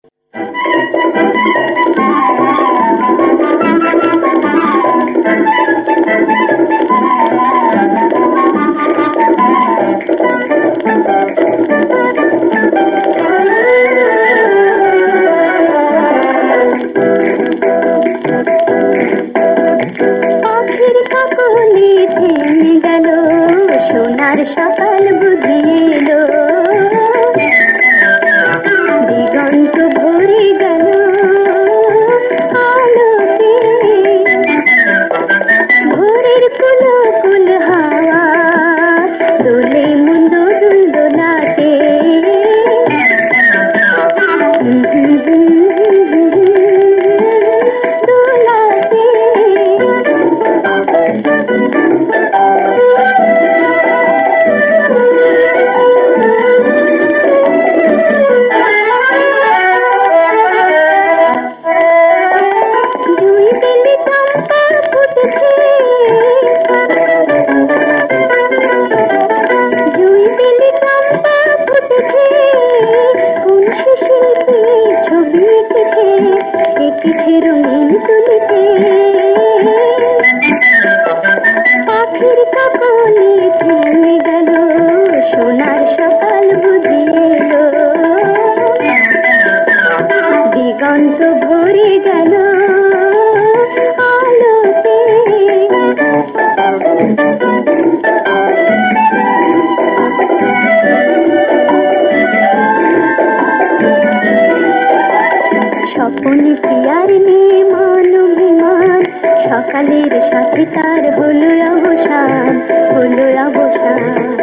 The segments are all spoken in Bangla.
সকালের সাথে তার হলো অবসান, হলো অবসান।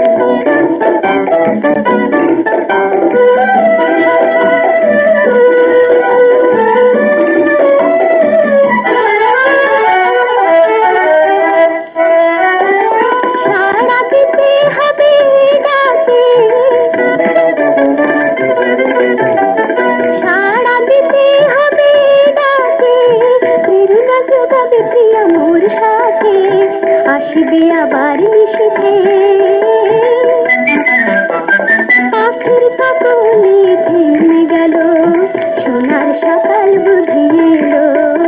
সাড়া দিতে হবে ডাকে, সাড়া দিতে হবে ডাকে, ফেরুনা যোগাবে প্রিয়া মোর সাথে, আসবে আবার নিশীথে। পাখির কাকলি থেমে গেল, সোনার সকাল বুঝি এলো,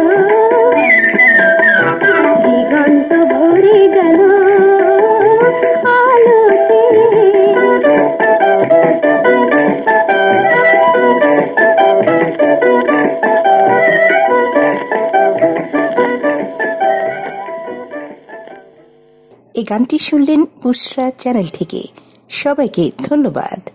দিগন্ত ভরে গেল আলোতে। এই গানটি শুনলেন বুশরা চ্যানেল থেকে। সবাইকে ধন্যবাদ।